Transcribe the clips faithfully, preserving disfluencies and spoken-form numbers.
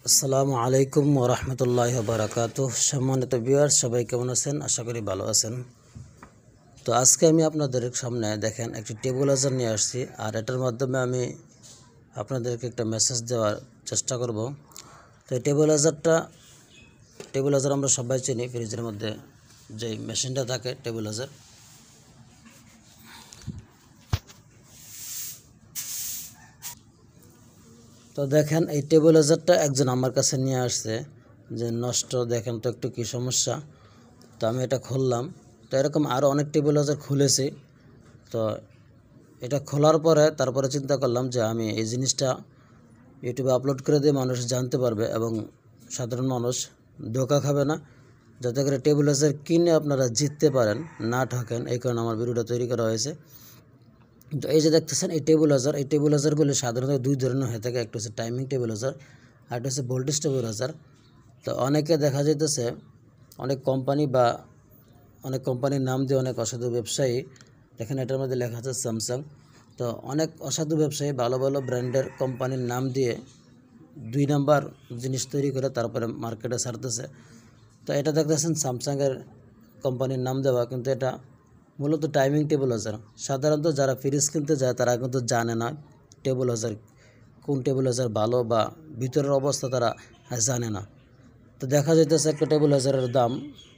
আসসালামু আলাইকুম ওয়া রাহমাতুল্লাহি ওয়া বারাকাতুহু। সম্মানিত ভিউয়ার্স, সবাই কেমন আছেন? আশা করি ভালো আছেন। তো আজকে আমি আপনাদের সামনে দেখেন একটি টেবুলাইজার নিয়ে আসছি, আর এটার মাধ্যমে আমি আপনাদেরকে একটা মেসেজ দেওয়ার চেষ্টা করব। তো এই টেবুলাইজারটা টেবুলাইজার আমরা সবাই চিনি, ফ্রিজের মধ্যে যে মেশিনটা থাকে টেবুলাইজার। তো দেখেন এই টেবুলাইজারটা একজন আমার কাছে নিয়ে আসছে যে নষ্ট, দেখেন তো একটু কী সমস্যা। তো আমি এটা খুললাম, তো এরকম আরও অনেক টেবুলাইজার খুলেছি। তো এটা খোলার পরে তারপরে চিন্তা করলাম যে আমি এই জিনিসটা ইউটিউবে আপলোড করে দিয়ে মানুষ জানতে পারবে এবং সাধারণ মানুষ ধোঁকা খাবে না, যাতে করে টেবুলাইজার কিনে আপনারা জিততে পারেন, না ঠকেন। এই কারণে আমার ভিডিওটা তৈরি করা হয়েছে। তো এই যে দেখতেছেন এই টেবুলাইজার, এই টেবুলাইজারগুলি সাধারণত দুই ধরনের হয়ে থাকে। একটা হচ্ছে টাইমিং টেবুলাইজার, আর একটা হচ্ছে ভোল্টেজ টেবুলাইজার। তো অনেকে দেখা যাইতেছে অনেক কোম্পানি বা অনেক কোম্পানির নাম দিয়ে অনেক অসাধু ব্যবসায়ী, দেখেন এটার মধ্যে লেখা আছে স্যামসাং। তো অনেক অসাধু ব্যবসায়ী ভালো ভালো ব্র্যান্ডের কোম্পানির নাম দিয়ে দুই নাম্বার জিনিস তৈরি করে তারপরে মার্কেটে ছাড়তেছে। তো এটা দেখতেছেন স্যামসাংয়ের কোম্পানির নাম দেওয়া, কিন্তু এটা মূলত টাইমিং টেবুলাইজার। সাধারণত যারা ফ্রিজ কিনতে যায় তারা কিন্তু জানে না টেবুলাইজার কোন টেবুলাইজার ভালো বা ভিতরের অবস্থা তারা জানে না। তো দেখা যাইতেছে একটা টেবুলাইজারের দাম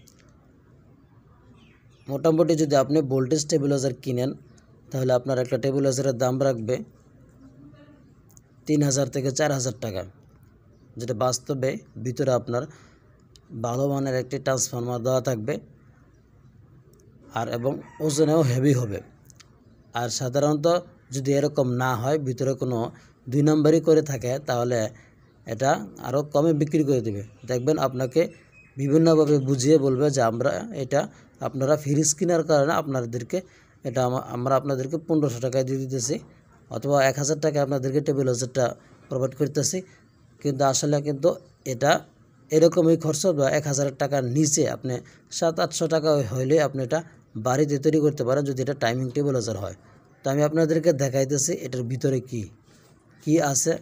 মোটামুটি, যদি আপনি ভোল্টেজ টেবুলাইজার কিনেন তাহলে আপনার একটা টেবুলাইজারের দাম রাখবে তিন হাজার থেকে চার হাজার টাকা, যেটা বাস্তবে ভিতরে আপনার ভালো মানের একটি ট্রান্সফরমার দেওয়া থাকবে, আর এবং ওজনেও হেভি হবে। আর সাধারণত যদি এরকম না হয়, ভিতরে কোনো দুই নম্বরই করে থাকে, তাহলে এটা আরও কমে বিক্রি করে দেবে। দেখবেন আপনাকে বিভিন্নভাবে বুঝিয়ে বলবে যে আমরা এটা আপনারা ফ্রিজ কেনার কারণে আপনাদেরকে এটা আমরা আপনাদেরকে পনেরোশো টাকায় দিয়ে দিতেছি, অথবা এক হাজার টাকায় আপনাদেরকে টেবুলাইজারটা প্রোভাইড করতেছি। কিন্তু আসলে কিন্তু এটা এরকমই খরচ, বা এক হাজার টাকার নিচে আপনি সাত আটশো টাকা হইলে আপনি এটা বাড়িতে তৈরি করতে পারেন, যদি এটা টাইমিং টেবুলাইজার হয়। তো আমি আপনাদেরকে দেখাইতেছি এটার ভিতরে কি কি আছে।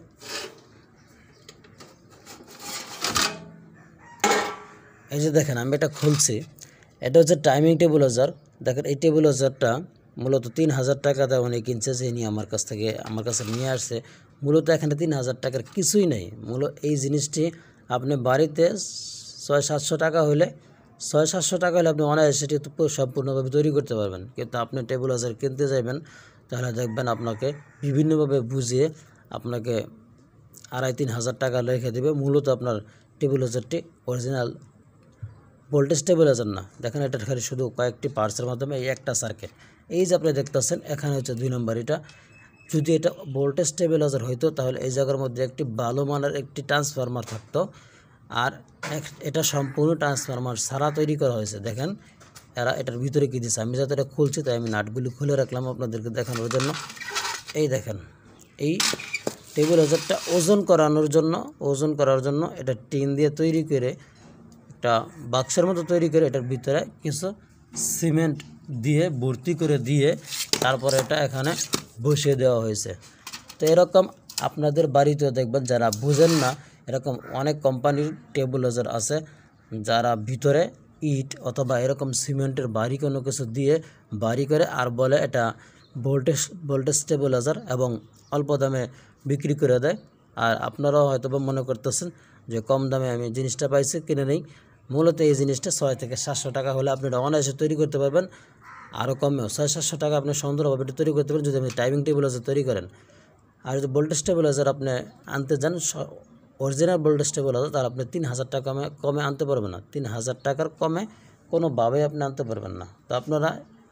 এই যে দেখেন আমি এটা খুলছি, এটা হচ্ছে টাইমিং টেবুলাইজার। দেখেন এই টেবুলাইজারটা মূলত তিন হাজার টাকা দেওয়া উনি কিনছে, যে নিয়ে আমার কাছ থেকে আমার কাছে নিয়ে আসছে। মূলত এখানে তিন হাজার টাকার কিছুই নেই। মূলত এই জিনিসটি আপনি বাড়িতে ছয় সাতশো টাকা হলে ছয় সাতশো টাকা হলে আপনি অনায়াসে সেটি সম্পূর্ণভাবে তৈরি করতে পারবেন। কিন্তু আপনি টেবুলাইজার কিনতে যাবেন, তাহলে দেখবেন আপনাকে বিভিন্নভাবে বুঝিয়ে আপনাকে আড়াই তিন হাজার টাকা রেখে দেবে। মূলত আপনার টেবুলাইজারটি অরিজিনাল ভোল্টেজ টেবুলাইজার না। দেখেন এটা খালি শুধু কয়েকটি পার্টসের মাধ্যমে এই একটা সার্কিট, এই যে আপনি দেখতেছেন এখানে হচ্ছে দুই নম্বর। এটা যদি এটা ভোল্টেজ টেবুলাইজার হইতো তাহলে এই জায়গার মধ্যে একটি ভালো মানের একটি ট্রান্সফরমার থাকতো, আর এটা সম্পূর্ণ ট্রান্সফরমার ছাড়া তৈরি করা হয়েছে। দেখেন এরা এটার ভিতরে কী দিচ্ছে, আমি যাতে এটা খুলছি তাই আমি নাটগুলি খুলে রাখলাম আপনাদেরকে দেখানোর জন্য। এই দেখেন এই টেবুলাইজারটা ওজন করানোর জন্য ওজন করার জন্য এটা টিন দিয়ে তৈরি করে একটা বাক্সের মতো তৈরি করে এটার ভিতরে কিছু সিমেন্ট দিয়ে ভর্তি করে দিয়ে তারপরে এটা এখানে বসিয়ে দেওয়া হয়েছে। তো এরকম আপনাদের বাড়িতেও দেখবেন, যারা বুঝেন না, এরকম অনেক কোম্পানির টেবুলাইজার আছে যারা ভিতরে ইট অথবা এরকম সিমেন্টের বাড়ি কোনো কিছু দিয়ে বাড়ি করে আর বলে এটা ভোল্টেজ ভোল্টেজ টেবুলাইজার এবং অল্প দামে বিক্রি করে দেয়। আর আপনারাও হয়তো মনে করতেছেন যে কম দামে আমি জিনিসটা পাইছি, কিনে নেই। মূলত এই জিনিসটা ছয় থেকে সাতশো টাকা হলে আপনি এটা অনায়াসে তৈরি করতে পারবেন, আরও কমেও ছয় সাতশো টাকা আপনি সুন্দরভাবে এটা তৈরি করতে পারেন যদি আপনি টাইমিং টেবুলাইজার তৈরি করেন। আর যদি ভোল্টেজ টেবুলাইজার আপনি আনতে যান, অরিজিনাল ভোল্টেজ টেবুলাইজার, তার আপনি তিন হাজার টাকা কমে কমে আনতে পারবেন না। তিন হাজার টাকার কমে কোনোভাবেই আপনি আনতে পারবেন না। তো আপনারা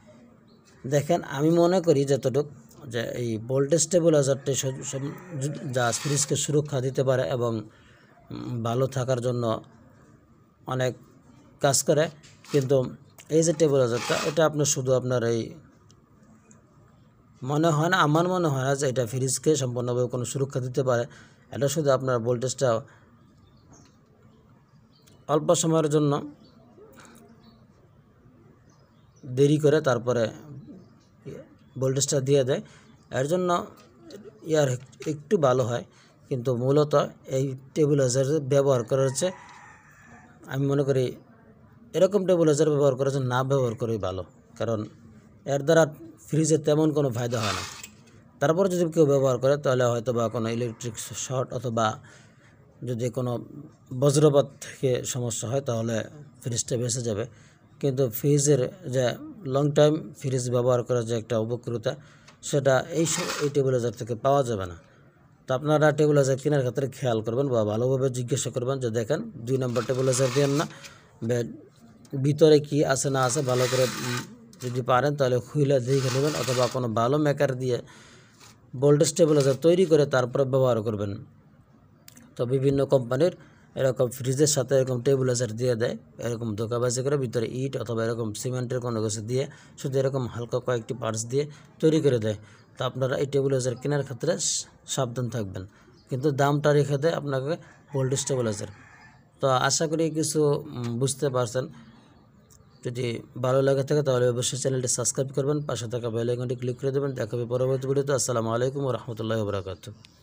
দেখেন, আমি মনে করি যতটুকু যে এই ভোল্টেজ টেবুলাইজারটি যা ফ্রিজকে সুরক্ষা দিতে পারে এবং ভালো থাকার জন্য অনেক কাজ করে, কিন্তু এই যে টেবুলাইজারটা এটা আপনার শুধু আপনার এই মনে হয় না, আমার মনে হয় না যে এটা ফ্রিজকে সম্পূর্ণভাবে কোনো সুরক্ষা দিতে পারে। এটা শুধু আপনার ভোল্টেজটা অল্প সময়ের জন্য দেরি করে তারপরে ভোল্টেজটা দিয়ে দেয়, এর জন্য ইয়ার একটু ভালো হয়। কিন্তু মূলত এই টেবিলাইজার ব্যবহার করা হচ্ছে, আমি মনে করি এরকম টেবিলাইজার ব্যবহার করা হচ্ছে না ব্যবহার করেই ভালো, কারণ এর দ্বারা ফ্রিজে তেমন কোনো ফায়দা হয় না। তারপর যদি কেউ ব্যবহার করে তাহলে হয়তো বা কোনো ইলেকট্রিক শর্ট অথবা যদি কোনো বজ্রপাত থেকে সমস্যা হয় তাহলে ফ্রিজটা বেঁচে যাবে, কিন্তু ফ্রিজের যে লং টাইম ফ্রিজ ব্যবহার করার যে একটা উপকারিতা সেটা এই এই টেবিলাইজার থেকে পাওয়া যাবে না। তো আপনারা টেবিলাইজার কেনার ক্ষেত্রে খেয়াল করবেন বা ভালোভাবে জিজ্ঞাসা করবেন যে দেখেন দুই নম্বর টেবিলাইজার দেন না, ভিতরে কি আছে না আছে ভালো করে যদি পারেন তাহলে খুলে দেখে নেবেন, অথবা কোনো ভালো মেকার দিয়ে ভোল্টেজ টেবিলাইজার তৈরি করে তারপরে ব্যবহার করবেন। তো বিভিন্ন কোম্পানির এরকম ফ্রিজের সাথে এরকম টেবিলাইজার দিয়ে দেয়, এরকম ধোকাবাজি করে ভিতরে ইট অথবা এরকম সিমেন্টের কোনো কিছু দিয়ে শুধু এরকম হালকা কয়েকটি পার্টস দিয়ে তৈরি করে দেয়। তো আপনারা এই টেবিলাইজার কেনার ক্ষেত্রে সাবধান থাকবেন, কিন্তু দামটা রেখে দেয় আপনাকে ভোল্টেজ টেবিলাইজার। তো আশা করি কিছু বুঝতে পারছেন। যদি ভালো লাগে থাকে তাহলে অবশ্যই চ্যানেলটি সাবস্ক্রাইব করবেন, পাশে থাকা বেল আইকনটি ক্লিক করে দেবেন। দেখা হবে পরবর্তী ভিডিওতে। আসসালামু আলাইকুম ওয়া রাহমাতুল্লাহি ওয়া বারাকাতুহু।